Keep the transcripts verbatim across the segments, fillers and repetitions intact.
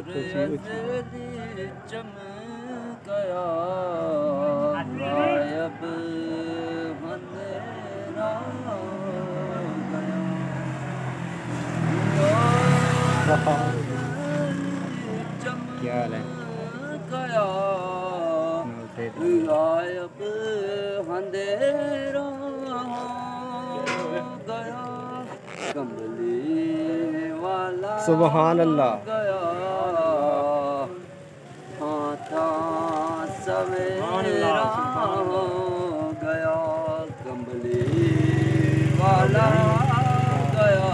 चमकया गायब अंधेरा क्या हाल है? गायब अंधेरा गया कमली वाला सुबहान अल्लाह गया हाँ था सवेरा गया कमली वाला गया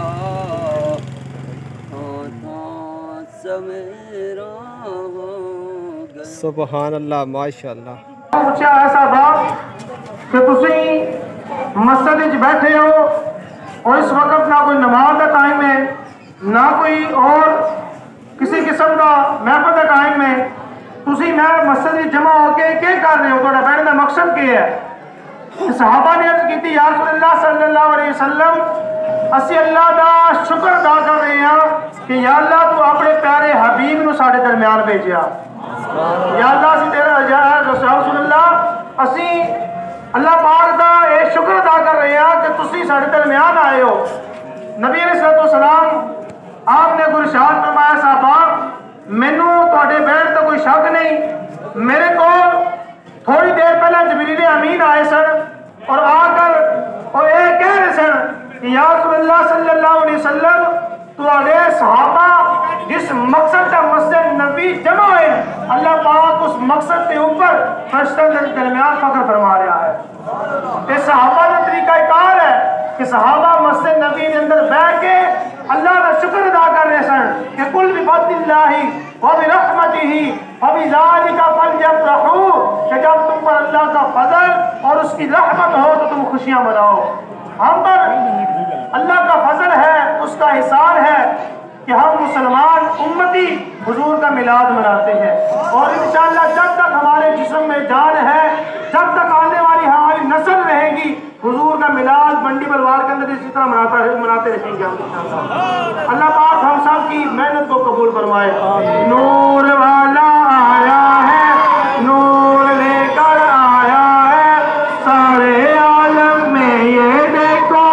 हाँ था सवेरा गया। सुबहान अल्लाह माशाअल्लाह। पूछा ऐसा बात कि तुसी मस्जिद च बैठे हो और इस वक्त ना कोई नमाज का टाइम है ना कोई और किसी किस्म का महफिल का टाइम है, तुसी मैं मस्जिद जमा होके क्या कर रहे हो? थोड़ा बैठने का मकसद क्या है? सहाबा ने अर्ज की या रसूलल्लाह सल्लल्लाहु अलैहि वसल्लम असी अल्लाह का शुक्र अदा कर रहे हैं कि या अल्लाह तू अपने प्यारे हबीब नूं साडे दरम्यान भेजिया। या अल्लाह असी तेरा या रसूलल्लाह असी अल्लाह पाक का ये शुक्र अदा कर रहे हैं कि तुसी साडे दरम्यान आए हो। नबी अलैहिस्सलाम आपने कोई इरशाद फरमाया साहबा मैनू तुहाडे बैठ तो कोई शक नहीं, मेरे को थोड़ी देर पहले जिब्रील अमीन आए सन और आकर और ये कह रहे सन कि या रसूलल्लाह सल्लल्लाहु अलैहि वसल्लम तुहाडे सहाबा जिस मकसद का मस्जिद नबी जमा है अल्लाह पाक उस मकसद के ऊपर फरिश्तों के दरमियान फख्र फरमा रहा है। ये सहाबा का तरीका कार है कि सहाबा मस्जिद नबी के अंदर बैठ के अल्लाह का शुक्र अदा कर रहे सन कि कुल बिफज़लिल्लाहि व बिरहमतिही फबिज़ालिका फलयफ़रहू कि जब तुम पर अल्लाह का फजल और उसकी रहमत हो तो तुम खुशियां मनाओ। हम पर अल्लाह का फजल है, उसका एहसान है कि हम मुसलमान उम्मती हुजूर का मिलाद मनाते हैं और इंशाअल्लाह जब तक हमारे जिस्म में जान है, जब तक आने वाली हमारी नस्ल रहेगी, हुजूर का मिलाद मंडी परिवार के अंदर इसी तरह मनाता है मनाते रहेंगे हम इंशाअल्लाह। अल्लाह पाक हम सब की मेहनत को कबूल फरमाए। नूर वाला आया है, नूर लेकर आया है, सारे आलम में ये देखो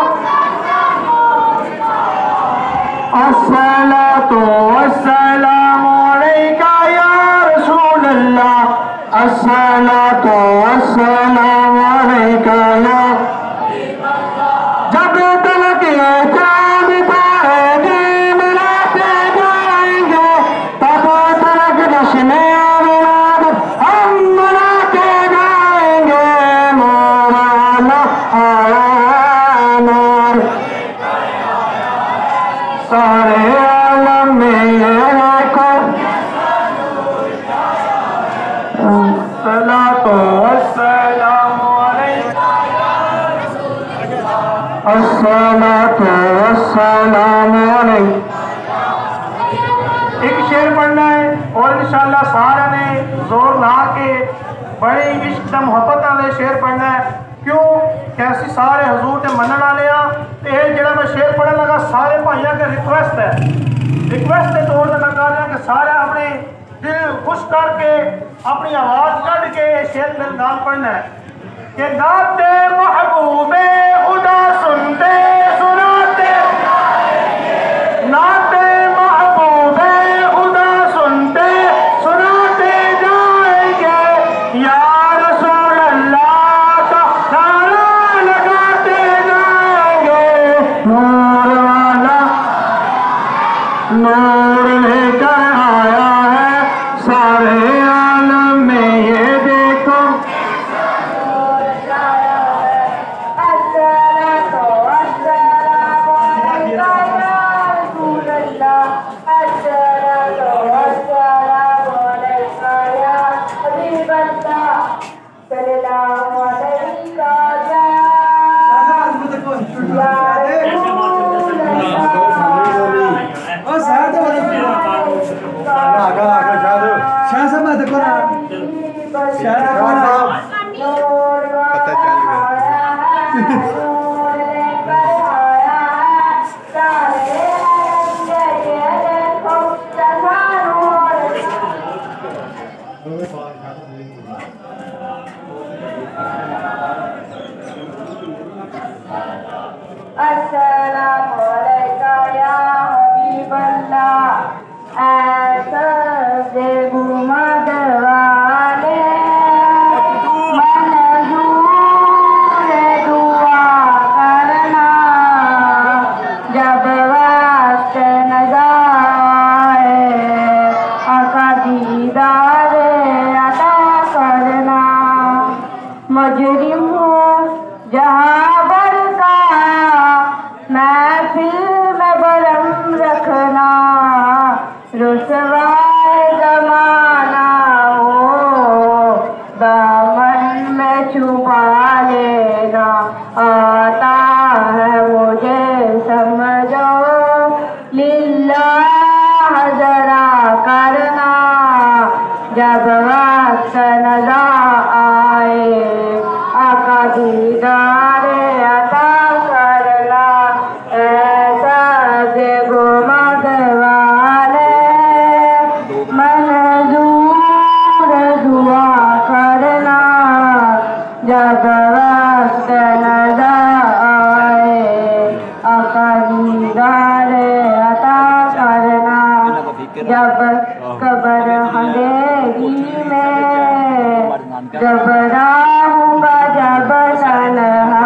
अस्सलातु वस्सलामु अलैका या रसूल अल्लाह, अस्सलातु वस्सलामु अलैका या जब तक ये चांद तारे दिन रातें जाएंगे तब तक जश्न मिलाद हम मनाते जाएंगे। नूर वाला आया नूर सारे आलम में ये देखो सलातो वस्सलामु अलैका अस्सलातो वस्सलामु अलैका। एक शेर पढ़ना है और इंशाअल्लाह सारा ने जोर ला के बड़े इश्क मोहब्बत वाले शेर पढ़ना है। क्यों कैसी सारे हजूर के मनने वाले तो ये जो मैं शेर पढ़ने लगा सारे भाइयों के रिक्वेस्ट है, रिक्वेस्ट के तौर पर मैं कर रहा कि सारे अपने दिल खुश करके अपनी आवाज़ कढ़ के शेर मेरे नाम पढ़ना है कि गाते महबूबे खुदा सुनते सुनाते नाते महबूबे खुदा सुनते सुनाते जाएंगे या रसूल अल्लाह का नारा लगाते जाएंगे। नूर वाला नूर लेकर आया है सारे आलम में ये देखो पता चल गया। ऐसा से घुमद वाले मंजूर दुआ करना जब वक्त नजर आए आका दीदार अता करना मुजरिम हूँ जहाँ बर का महफिल में बरम रखना रुसवाए जमाना हो दामन में छुपा लेना आता है मुझे समझो लिल्लाह जरा करना जब वक्त नजर आए आका दीदार अता करना ऐसा से गुमद वाले मंजूर दुआ करना जब वक्त नजर आए आका दीदार अता करना जब कब्र अंधेरी में जब रहूँगा जब तन्हा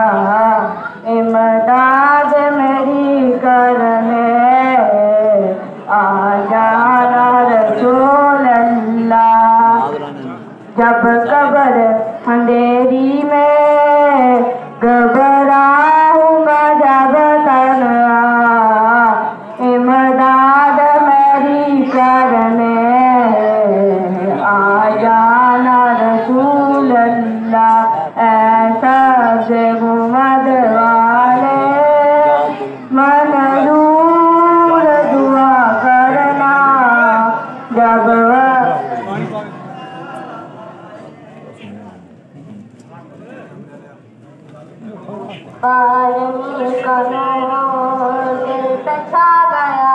इमदाद मेरी करने आ जाना रसूल अल्लाह जब कब्र अंधेरी में घबराऊँगा जब तन्हा इमदाद मेरी करने आ जाना रसूल अल्लाह ऐसा से गुमद वाले मंजूर दुआ करना जब बारमी करो दिल पे छा गया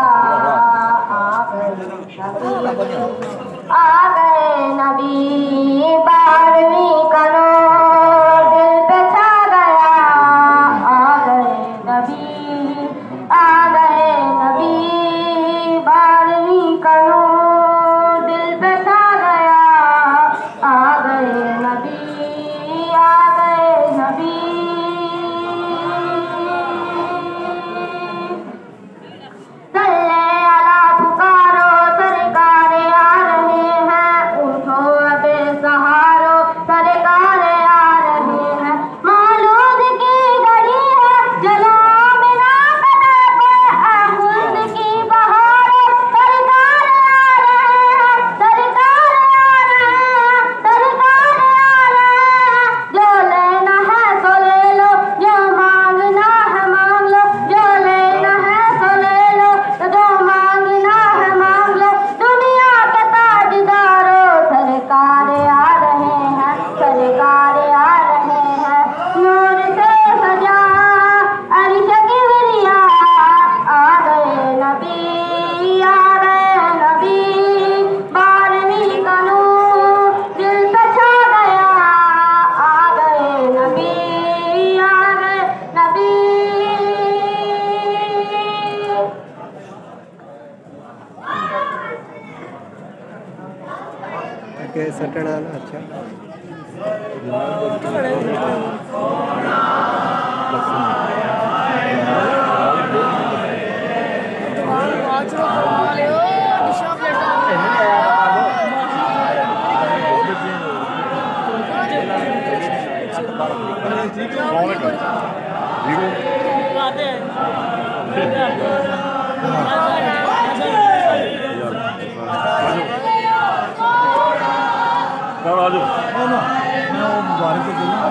आ गए नबी बारमी करो दिल पे छा गया आ गए नबी आ गए नबी बारमी करो दिल पे छा गया आ गए नबी आ गए नबी सल्ले अला पुकारो सरकार आ रहे हैं उठो अबे सहारो सरकार आ रहे हैं मौलूद की घड़ी है जला बिना कदा पर खुद की बहारो सरकार आ रहे हैं सरकार आ रहे हैं सरकार आ रहे हैं जो लेना है सो ले लो जो मांगना है मांग लो जो लेना है सो ले लो जो मांगना है मांग लो दुनिया के ताजदारों सरकार आ रहे हैं सरकार आ रहे हैं नूर से सजा अर्श किबरिया आ गए नबी आ गए नबी बारहवीं का नूर दिल पे छा गया आ गए नबी आ गए नबी के सटना अच्छा मुबारक